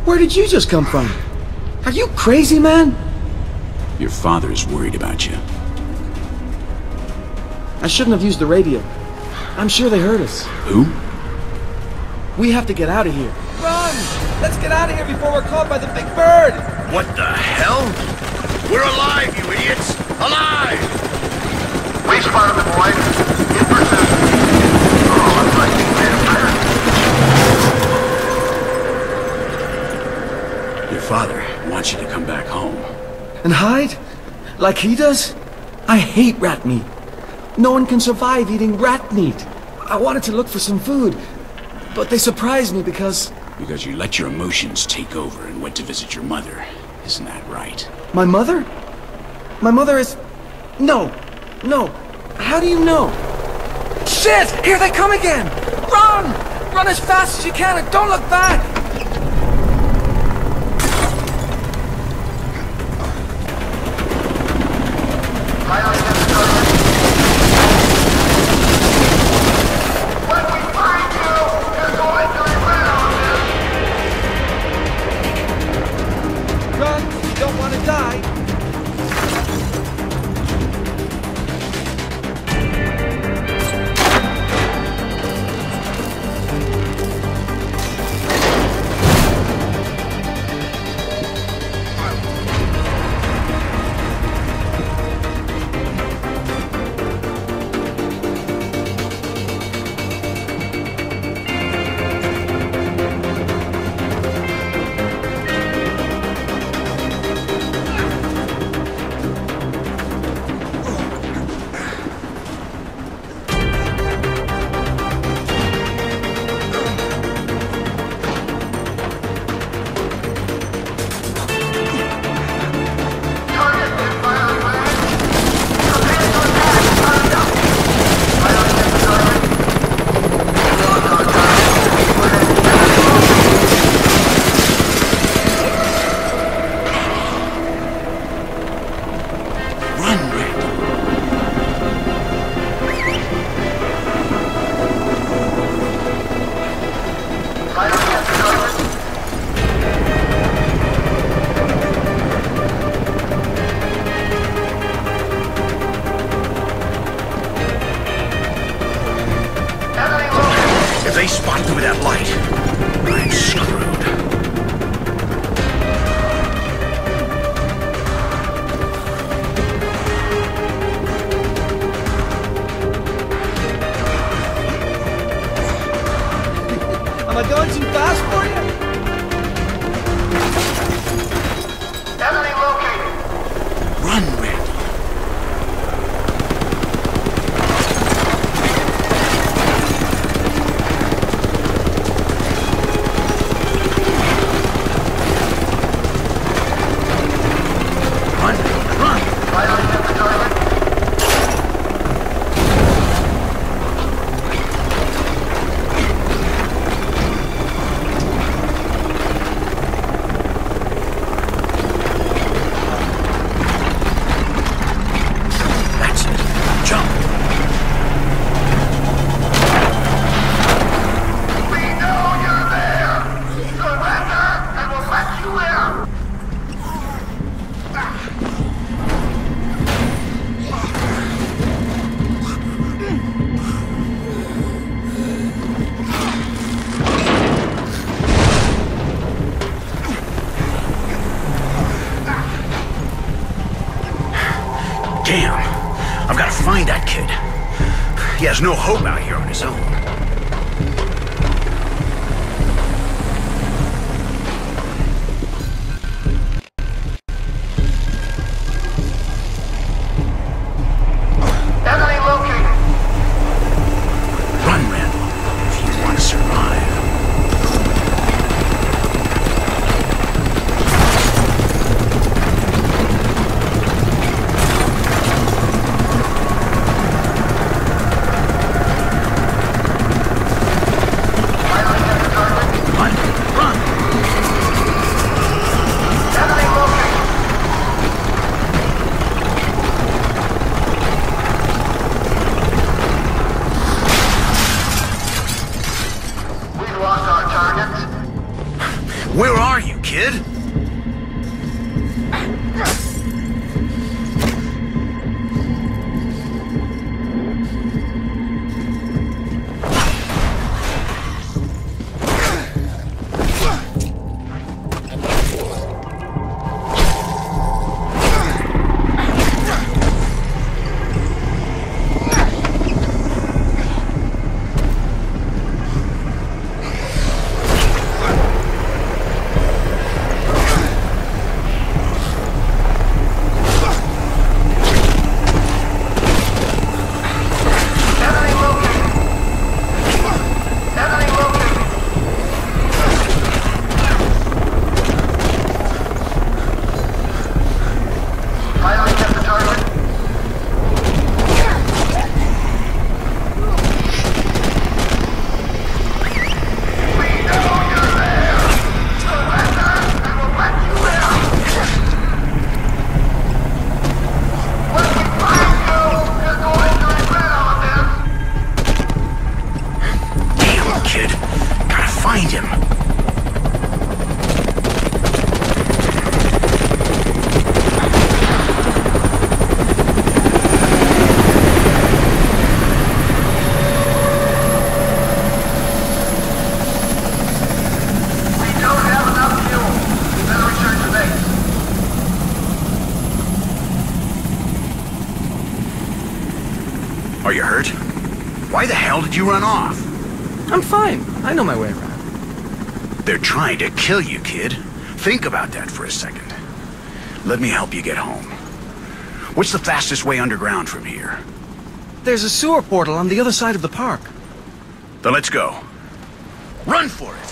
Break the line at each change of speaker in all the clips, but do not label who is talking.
Where did you just come from? Are you crazy, man?
Your father's worried about you.
I shouldn't have used the radio. I'm sure they heard us.
Who?
We have to get out of here. Run! Let's get out of here before we're caught by the big bird!
What the hell? We're alive, you idiots! Alive! We spotted the boy. In pursuit. Oh, looks like he vampire.
Your father wants you to come back home.
And hide? Like he does? I hate rat meat. No one can survive eating rat meat. I wanted to look for some food, but they surprised me because...
Because you let your emotions take over and went to visit your mother. Isn't that right?
My mother? My mother is... No. No. How do you know? Shit! Here they come again! Run! Run as fast as you can and don't look back!
They spot through that light. I'm screwed.
Am I going too fast for you?
Enemy located.
Run, Randy.
Damn. I've got to find that kid. He has no hope out here on his own. Enemy located. Run, Randall, if you want to survive. Where are you,
kid! Are you hurt? Why the hell did you run off?
I'm fine. I know my way around.
They're trying to kill you, kid. Think about that for a second. Let me help you get home. What's the fastest way underground from here?
There's a sewer portal on the other side of the park.
Then let's go. Run for it!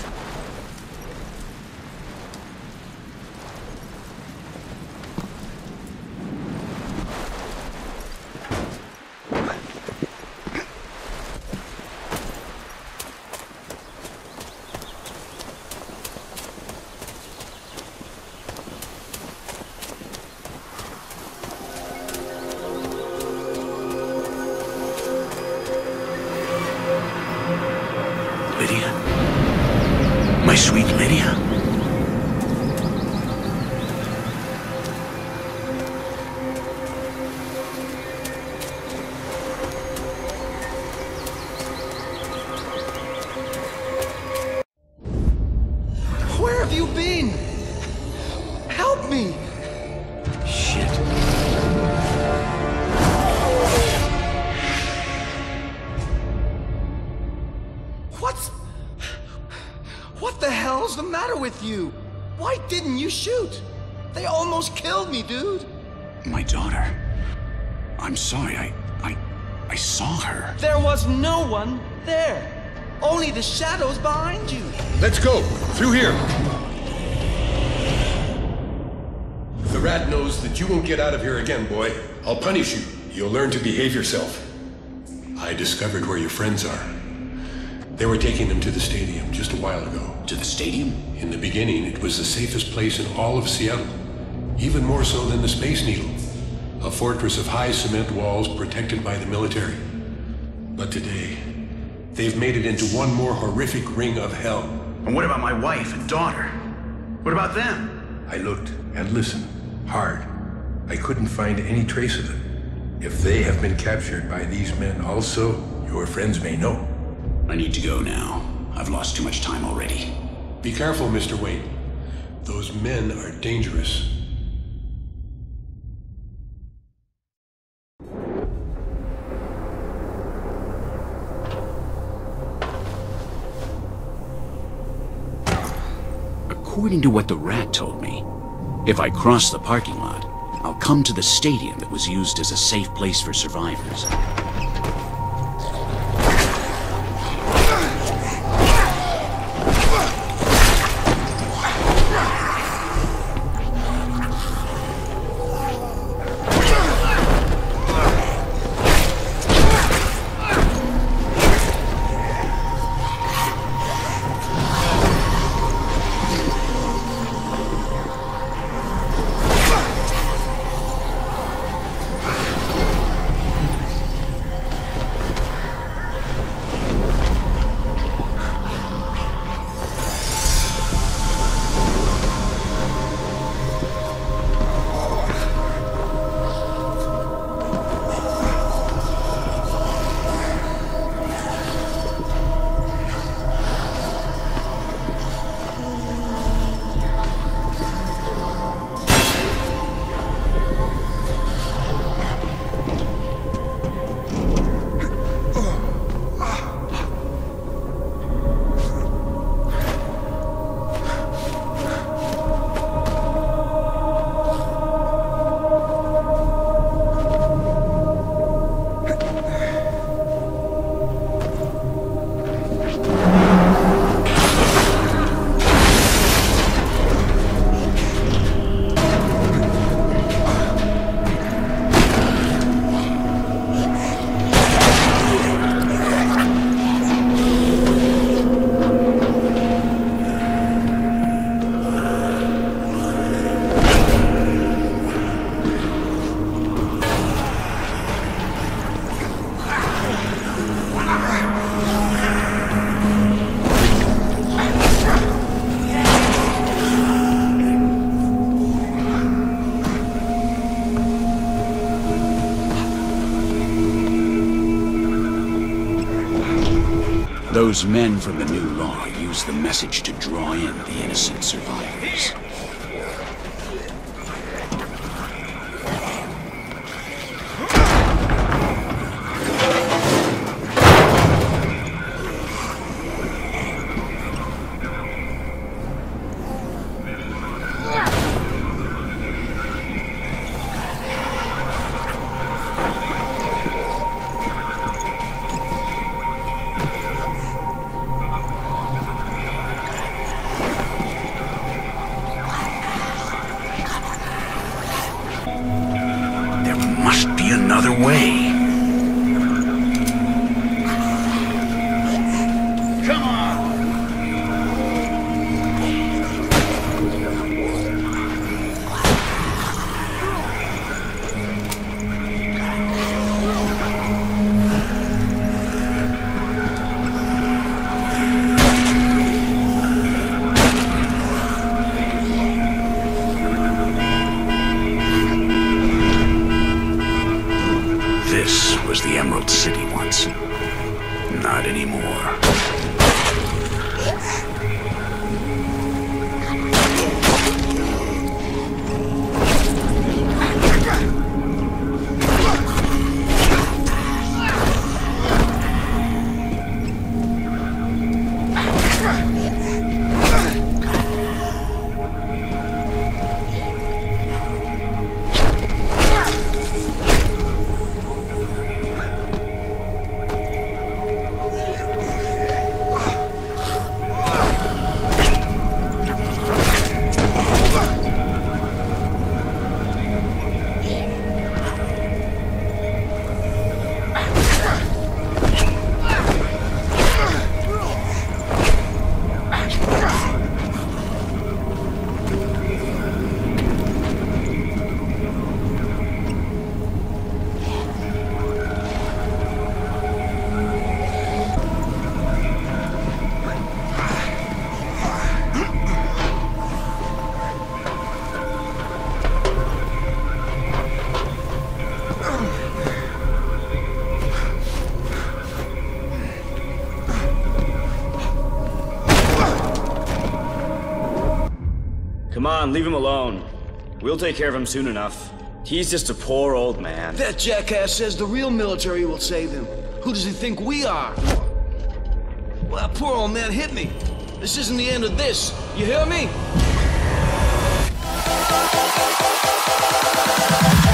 Lydia? My sweet Lydia?
Where have you been? Help me!
Shit.
What the hell's the matter with you? Why didn't you shoot? They almost killed me, dude.
My daughter. I'm sorry, I saw her.
There was no one there. Only the shadows behind you.
Let's go! Through here! The rat knows that you won't get out of here again, boy. I'll punish you. You'll learn to behave yourself. I discovered where your friends are. They were taking them to the stadium just a while ago.
To the stadium?
In the beginning, it was the safest place in all of Seattle. Even more so than the Space Needle. A fortress of high cement walls protected by the military. But today, they've made it into one more horrific ring of hell.
And what about my wife and daughter? What about them?
I looked and listened hard. I couldn't find any trace of them. If they have been captured by these men also, your friends may know.
I need to go now. I've lost too much time already.
Be careful, Mr. Wade. Those men are dangerous.
According to what the rat told me, if I cross the parking lot, I'll come to the stadium that was used as a safe place for survivors. Those men from the new law use the message to draw in the innocent survivors. Must be another way. Come on! This was the Emerald City once. Not anymore.
Come on, leave him alone. We'll take care of him soon enough. He's just a poor old man.
That jackass says the real military will save him. Who does he think we are? Well, that poor old man hit me. This isn't the end of this. You hear me?